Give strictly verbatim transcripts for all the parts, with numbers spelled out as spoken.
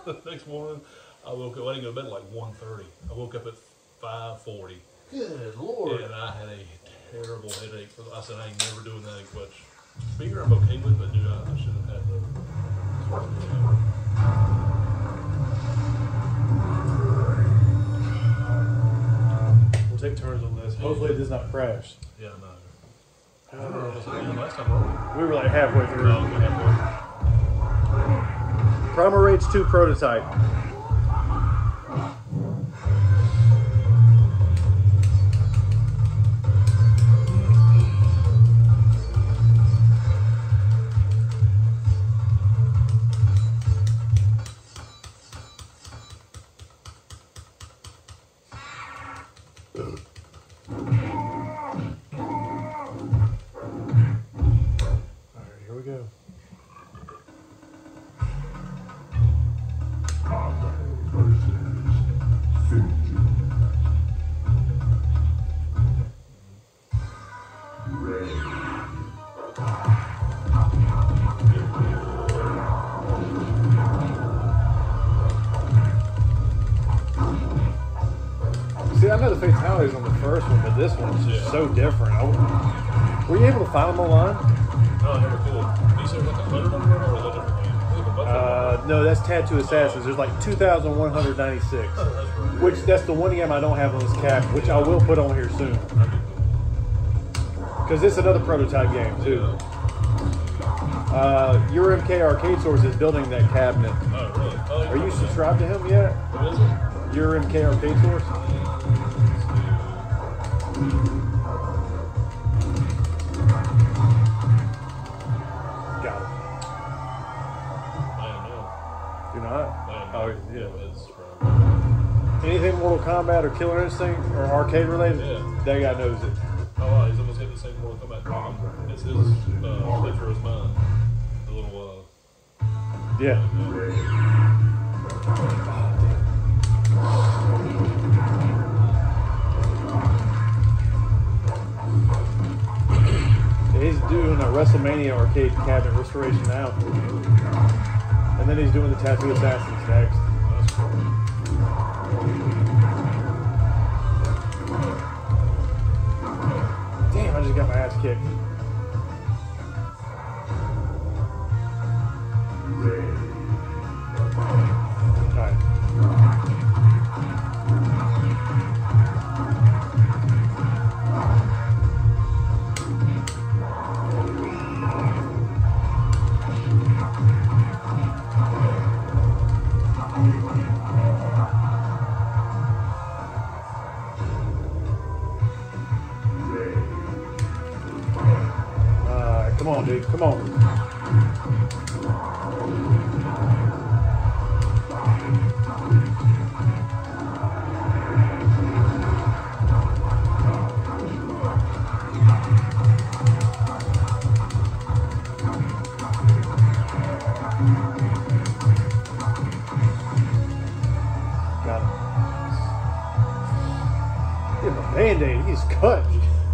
the next morning, I woke up. I didn't go to bed at like one thirty. I woke up at five forty. Good Lord. And I had a terrible headache. I said, I ain't never doing that, which speaker I'm okay with, but dude, I, I should have had the. We'll take turns on this. Hopefully it does not crash. Yeah, no. I don't know what was last time, were We were like halfway through. we? No, we had one. Primal Rage two prototype. Alright, here we go. See, I know the fatalities on the first one, but this one's just Yeah. so different. I, were you able to find them online? No, I never could. You said like a hundred on there, or is that different game? I think a bunch Uh, no, that's Tattoo Assassins. There's like two thousand one hundred ninety-six. of them. Oh, that's right. Which, that's the one game I don't have on this cap, which I will put on here soon. Because it's another prototype game, too. Uh, your M K Arcade Source is building that cabinet. Oh, really? Oh, Are you subscribed to him yet? What is it? Your M K Arcade Source? Got it. I don't know. Do not? I don't Oh, know. yeah. It's from. Anything Mortal Kombat or Killer Instinct or arcade related, Yeah. that guy knows it. Oh, wow, he's almost hit the same Mortal Kombat game. It's his uh, picture is mine. The little, uh. Yeah. He's doing a WrestleMania arcade cabinet restoration now. And then he's doing the Tattoo Assassins next. That's cool. Damn, I just got my ass kicked. Alright. Alright, come on, dude. Come on. Got him. Give him a band-aid. He's cut.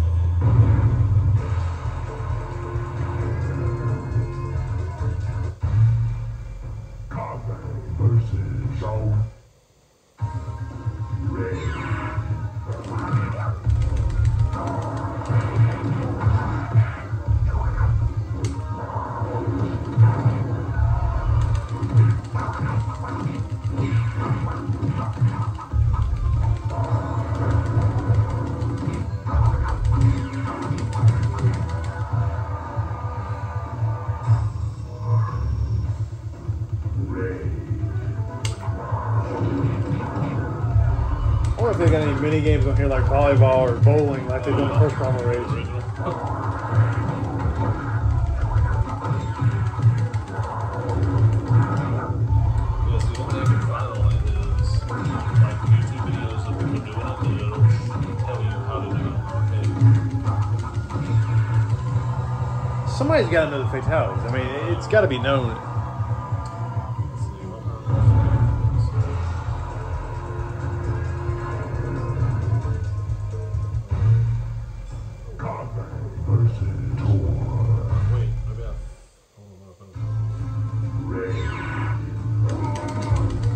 I wonder if they got any mini games on here like volleyball or bowling like they did in the first Primal Rage. Yeah, see, the only thing I can find on it is like YouTube videos of people doing it, and it'll tell you how to do it. Okay. Somebody's got to know the fatalities. I mean, it's got to be known. Let's see, what Wait, maybe I. Hold on, hold on.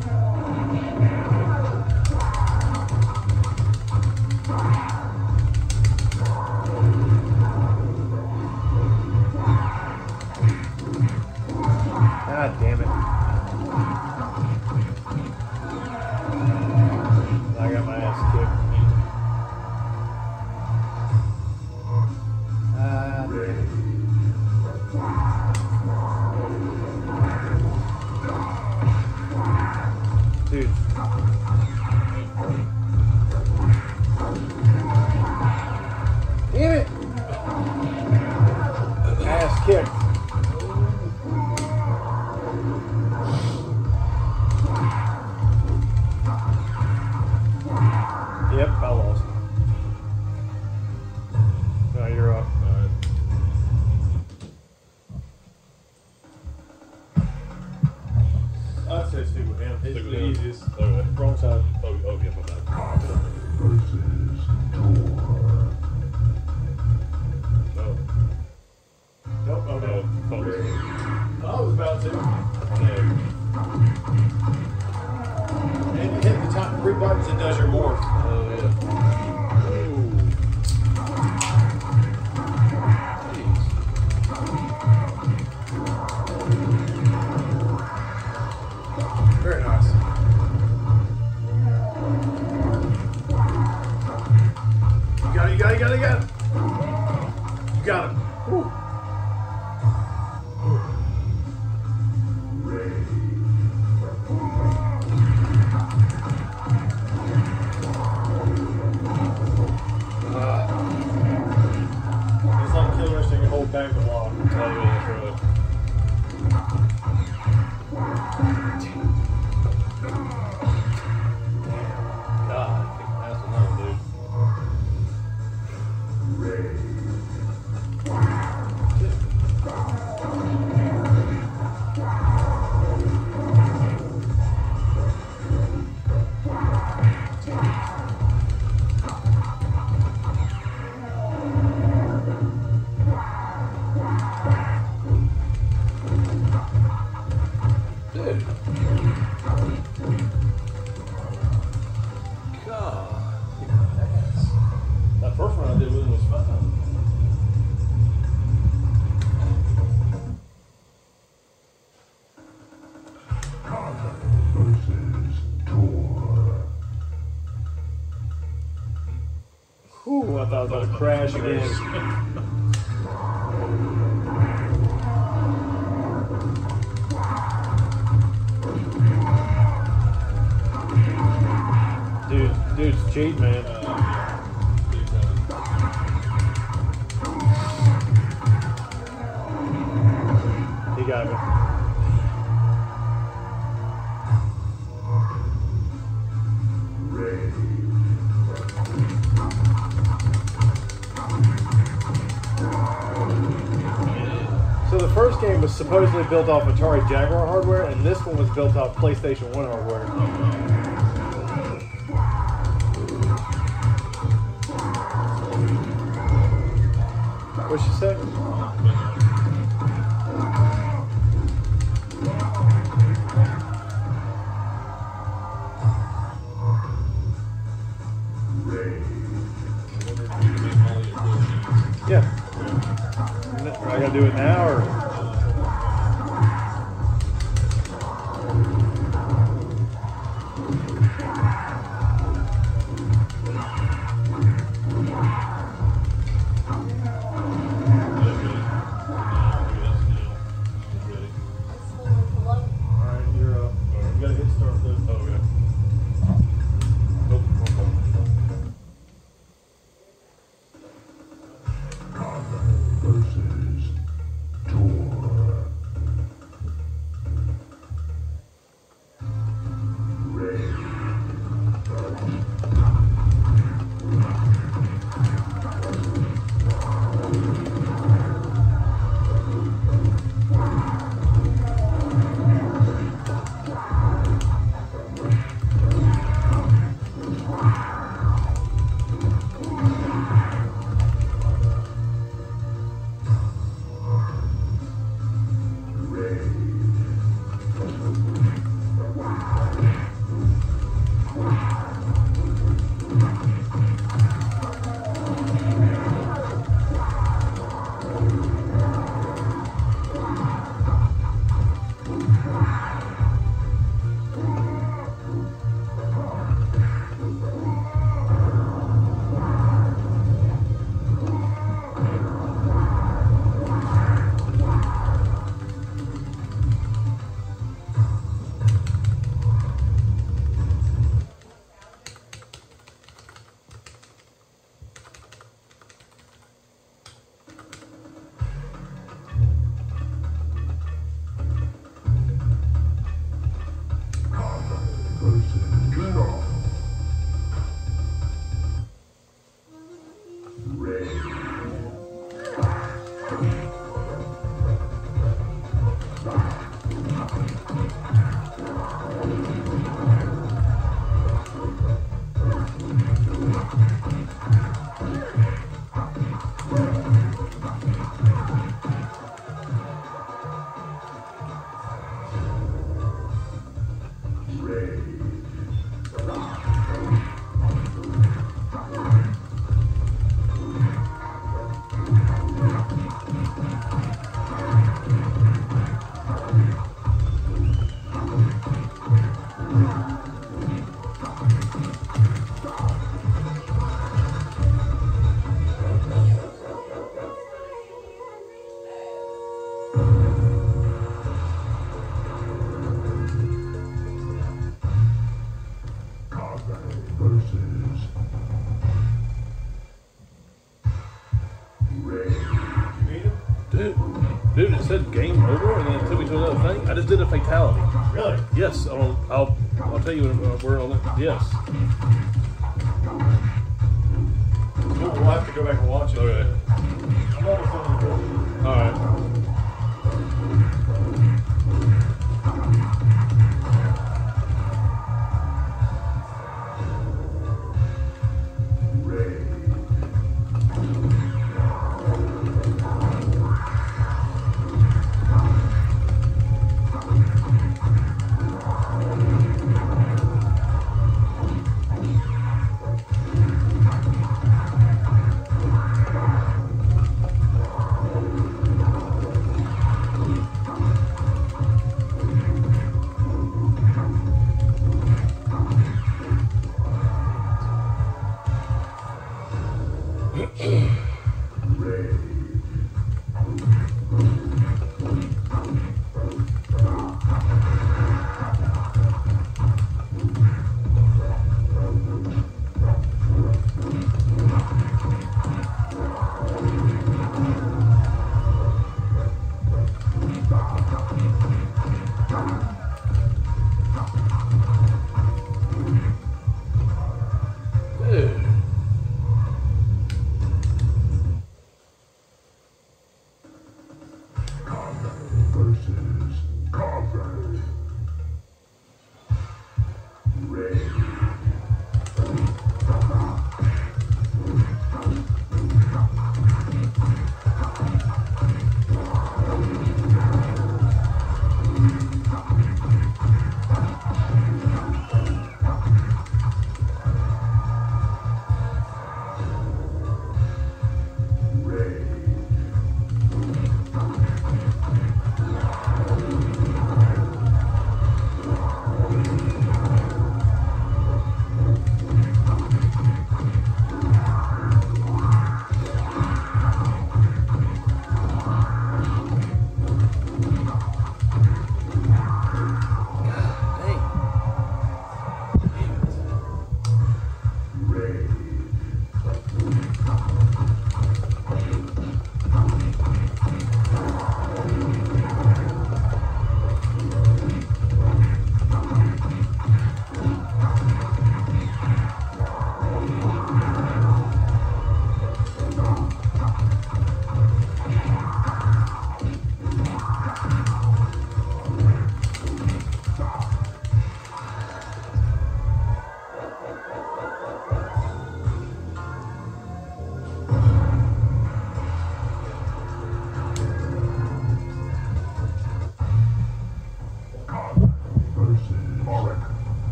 Dude. Damn it! Ass kicked. Yep, I lost. Now you're up. Alright. I'd say stick with him. It's Stick the with him. easiest. Okay. Wrong side. Oh, oh, yeah, my bad. Versus Tor. No. Nope, No, okay. focus. I was about to. No. And you hit the top three buttons, it does your morph. Oh, yeah. Very nice. You got it, you got it, you got it, you got it. You got it. Woo. It's like killer instinct and hold back the block. Oh, yeah, that's right. God, I kicked ass alone, dude. Dude. God. That first one I did with him was fun. Versus Tor. Whew, I thought I was about to crash again. Dude, dude's cheat, man. Big time. He got me. So the first game was supposedly built off Atari Jaguar hardware, and this one was built off PlayStation one hardware. What'd she say? Yeah. I gotta do it now, or? Alright, you're up. You gotta hit start though. Versus Tor. versus Shaw. Raid. Versus Ray. Dude, dude, it said game over, and then it took me to another thing. I just did a fatality. Really? Yes, I'll, I'll, I'll tell you when uh, we're on it. Yes. We'll we'll have to go back and watch it. Okay. I'm almost on the board. All right.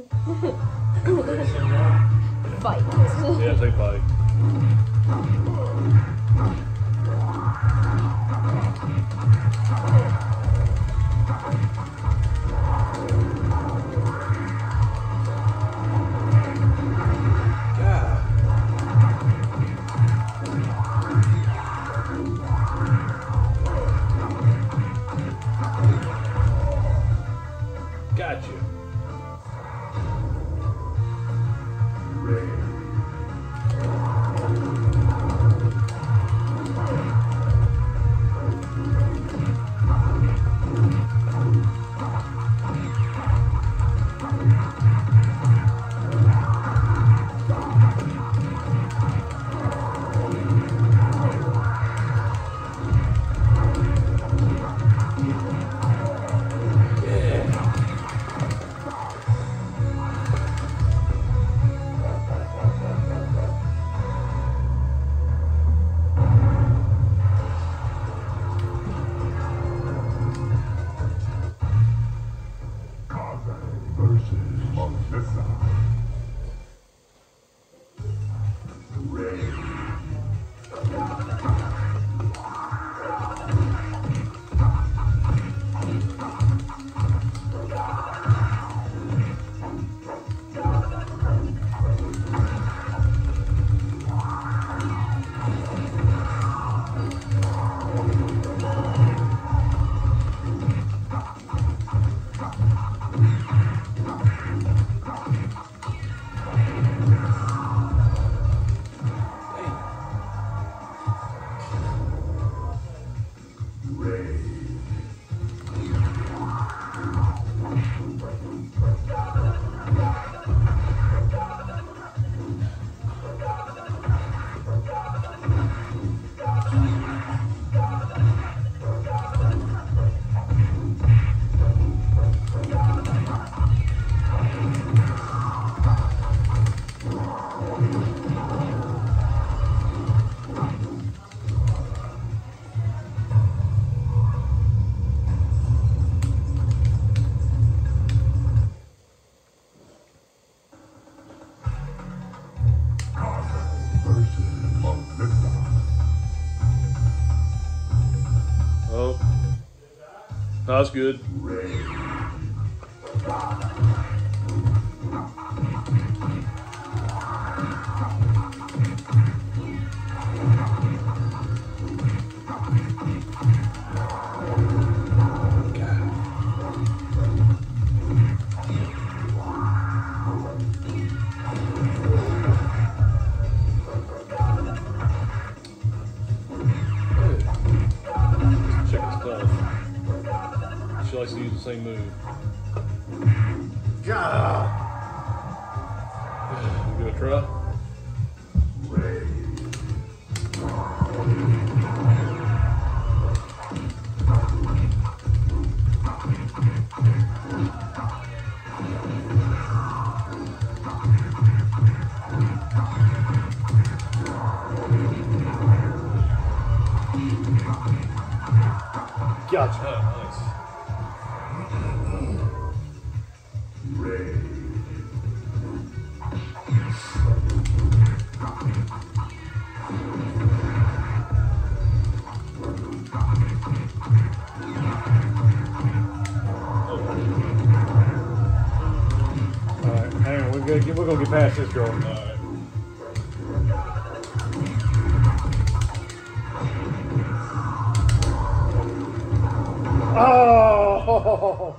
Fight. Yeah, take fight. Got you. Oh, that's good. She likes to use the same move. God. Give it a try. Gotcha. Oh, nice. Alright, hang on. We're gonna get, we're gonna get past this girl. Alright. Oh!